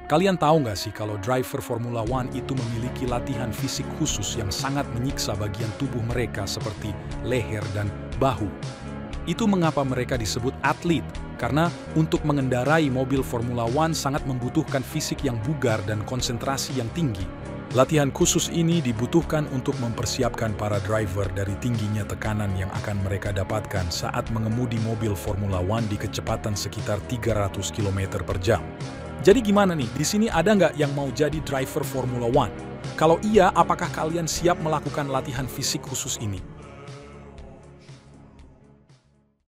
Kalian tahu nggak sih kalau driver Formula One itu memiliki latihan fisik khusus yang sangat menyiksa bagian tubuh mereka seperti leher dan bahu. Itu mengapa mereka disebut atlet, karena untuk mengendarai mobil Formula One sangat membutuhkan fisik yang bugar dan konsentrasi yang tinggi. Latihan khusus ini dibutuhkan untuk mempersiapkan para driver dari tingginya tekanan yang akan mereka dapatkan saat mengemudi mobil Formula One di kecepatan sekitar 300 km per jam. Jadi gimana nih, di sini ada nggak yang mau jadi driver Formula One? Kalau iya, apakah kalian siap melakukan latihan fisik khusus ini?